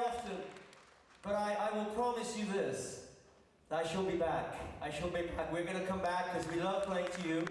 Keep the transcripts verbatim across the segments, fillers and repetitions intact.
often, but I, I will promise you this. I shall be back. I shall be back. We're going to come back because we love playing to you.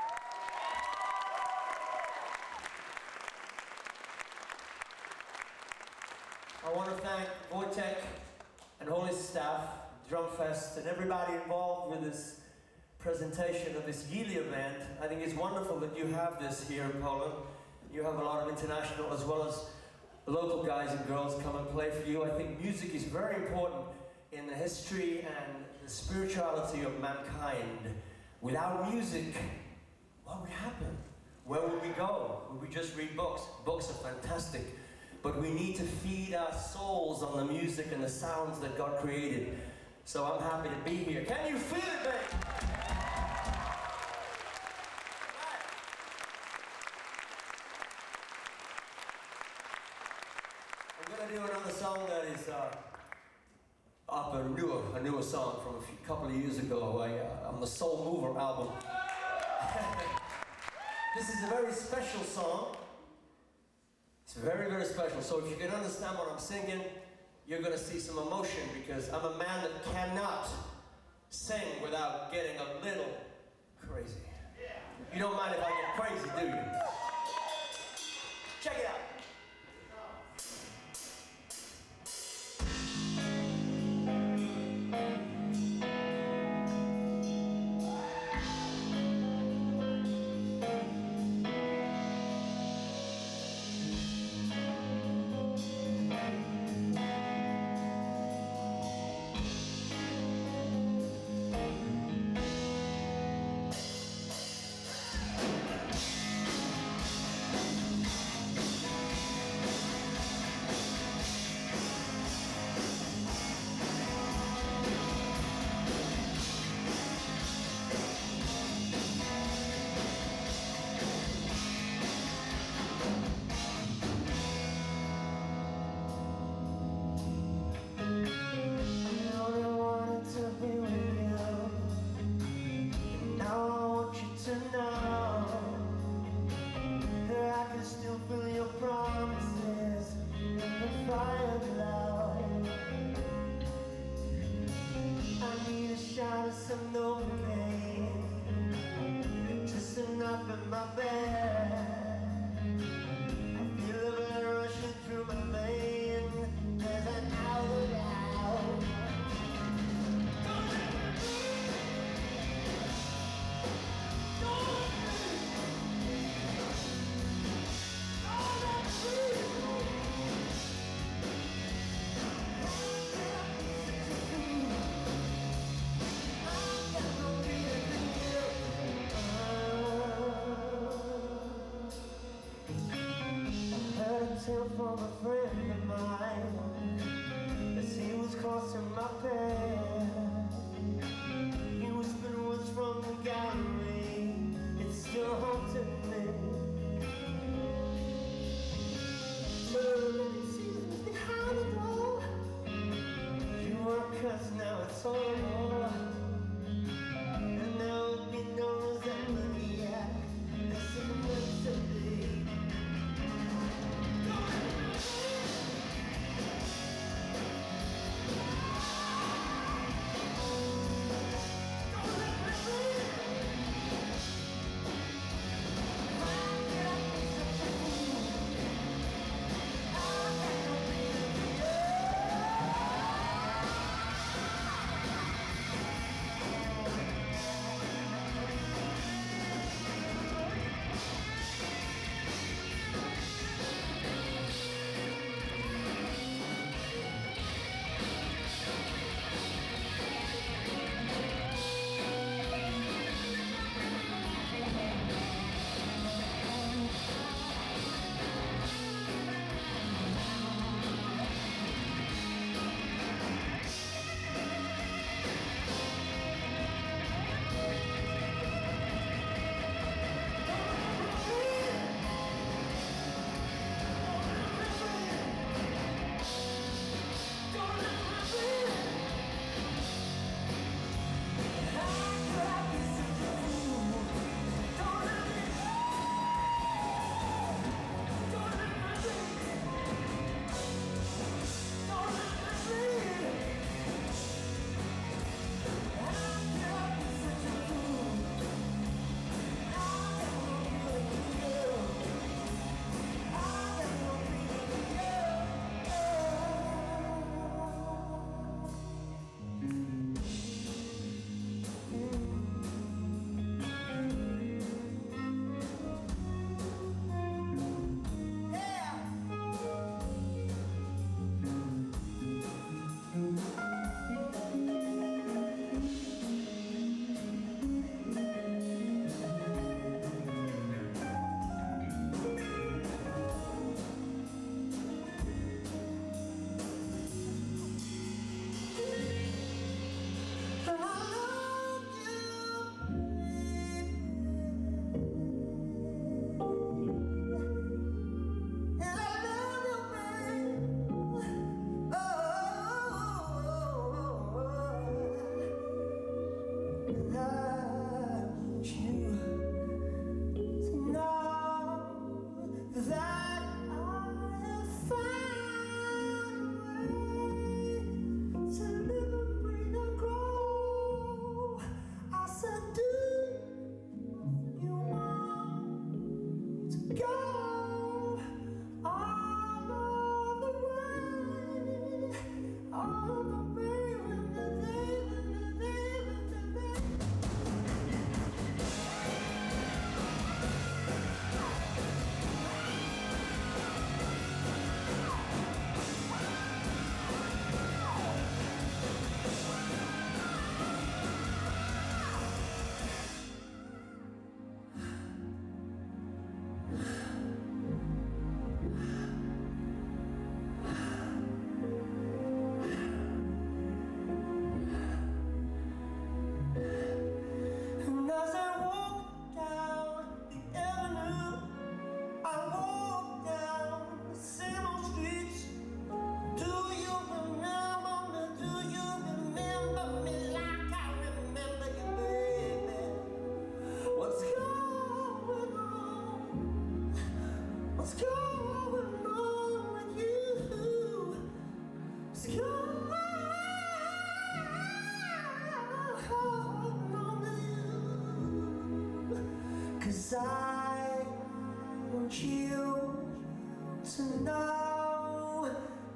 I want to thank Wojtek and all his staff, Drumfest, and everybody involved with this presentation of this yearly event. I think it's wonderful that you have this here in Poland. You have a lot of international as well as local guys and girls come and play for you. I think music is very important in the history and the spirituality of mankind. Without music, what would happen? Where would we go? Would we just read books? Books are fantastic. But we need to feed our souls on the music and the sounds that God created. So I'm happy to be here. Can you feel it, babe? I'm going to do another song that is uh, up a newer, a newer song from a few, couple of years ago I, uh, on the Soul Mover album. This is a very special song. It's very, very special. So if you can understand what I'm singing, you're going to see some emotion because I'm a man that cannot sing without getting a little crazy. You don't mind if I get crazy, do you? Check it out. From a friend of mine, as he was crossing my path, he whispered words from the gallery. It still haunted me. Turn and he sees me behind the door. You were cussed, now it's all. And there will be no resentment yet. This is meant to be.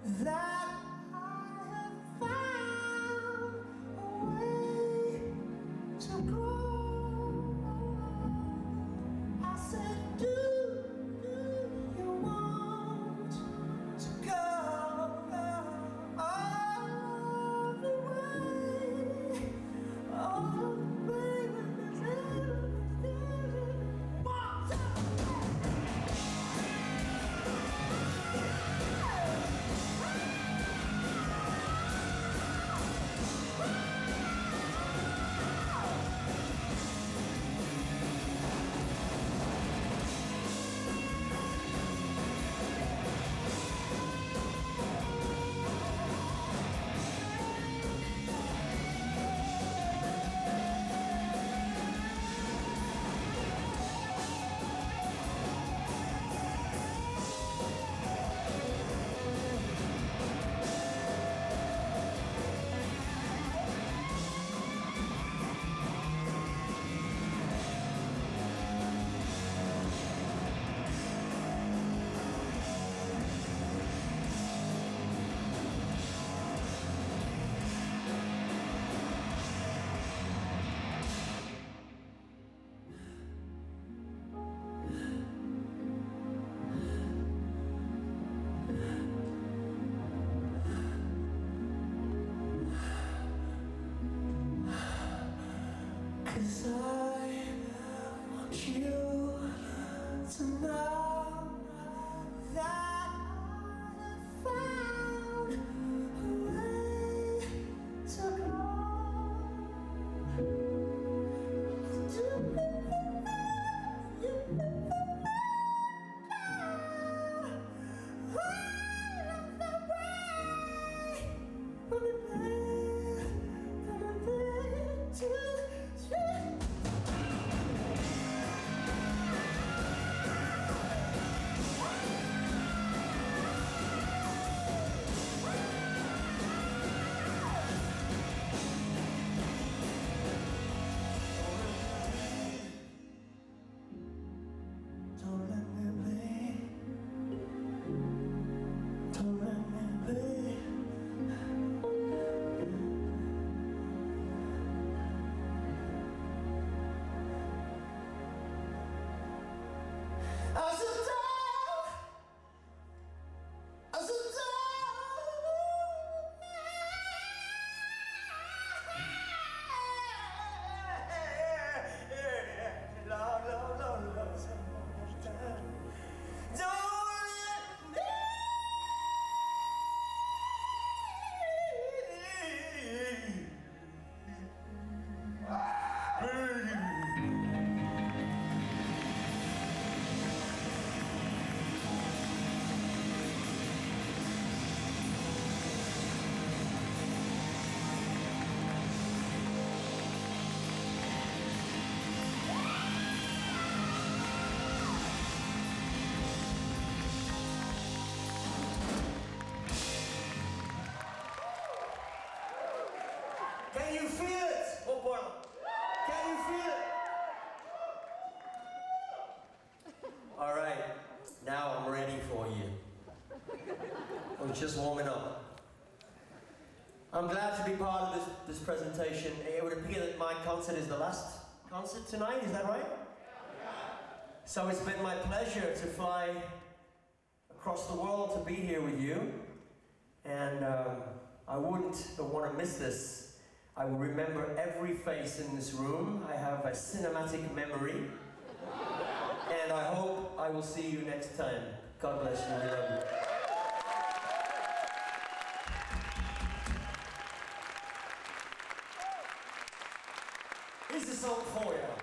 that I have found a way to go. I said, do, do you want to go all the way, all the way when there's everything? Walk to Cause I want you to know that I have found a way to go. Don't let me bleed. Don't let me bleed. I sit down. I sit down. Lord, Lord, Lord, Lord, some more time. Don't let me. Can you feel it? Oh boy. Can you feel it? All right, now I'm ready for you. I was just warming up. I'm glad to be part of this, this presentation. It would appear that my concert is the last concert tonight, is that right? Yeah. So it's been my pleasure to fly across the world to be here with you. And um, I wouldn't want to miss this. I will remember every face in this room. I have a cinematic memory. And I hope I will see you next time. God bless you. I love you. Here's the song for you.